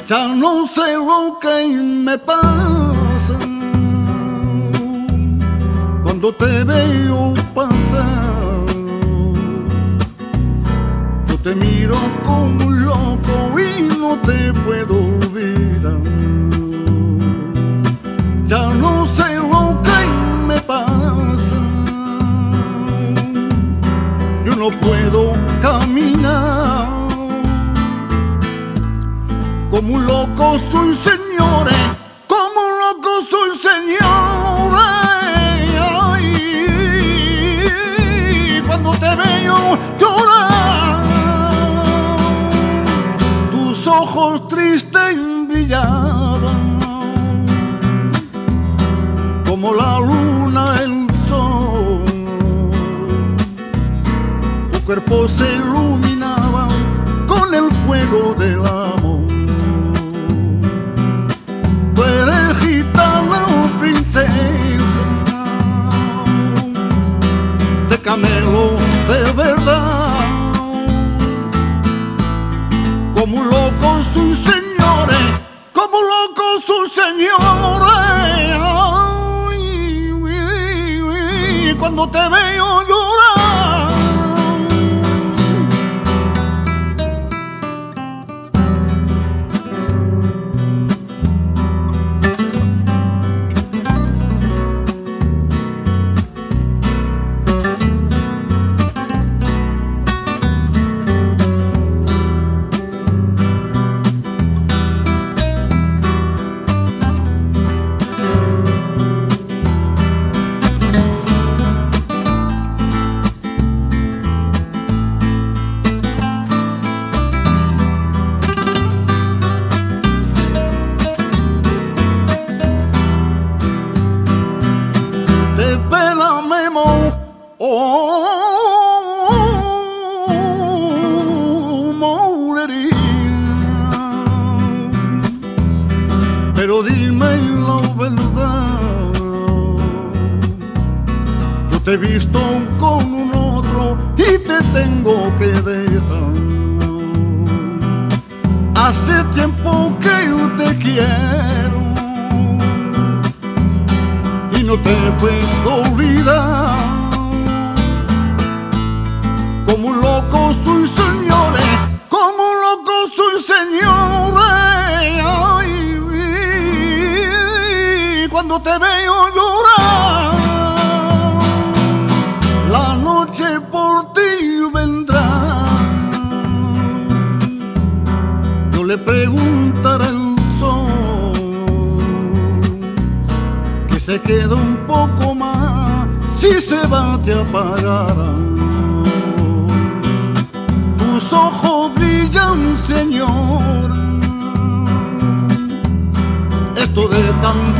Ya no sé lo que me pasa cuando te veo pasar. Yo te miro como un loco y no te puedo olvidar. Ya no sé lo que me pasa, yo no puedo caminar. Como un loco soy, señores, como un loco soy, señores. Ay, cuando te veo llorar, tus ojos tristes brillaban como la luna, el sol. Tu cuerpo se iluminaba con el fuego del amor. Tú eres gitana, princesa, de camelo de verdad. Como un loco soy, señores, como un loco soy, señores. Ay, cuando te veo llorar. Moriría. Pero dime la verdad, yo te he visto con un otro y te tengo que dejar. Hace tiempo que yo te quiero y no te puedo olvidar. Como un loco soy, señores, como un loco soy, señores. Ay, cuando te veo llorar, la noche por ti vendrá. Yo le preguntaré al sol que se queda un poco más, si se va te apagará. Tus ojos brillan, señor, esto de tanto